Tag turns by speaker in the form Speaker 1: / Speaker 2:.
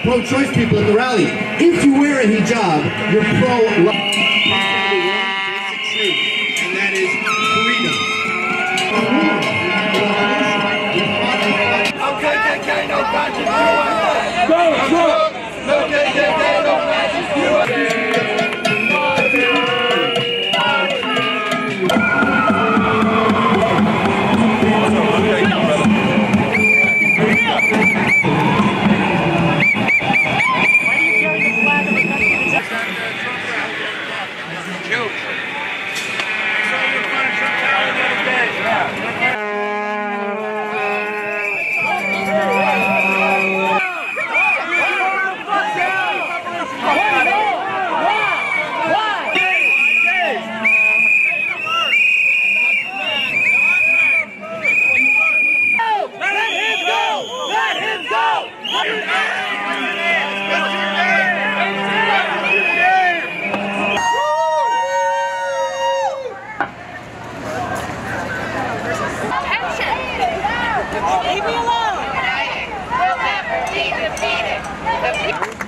Speaker 1: pro-choice people at the rally. If you wear a hijab, you're pro-life. Basic truth, and that is freedom.
Speaker 2: No KKK, no conscience, USA. Go, no KKK, no conscience, USA.
Speaker 3: Leave me alone! We'll never be defeated.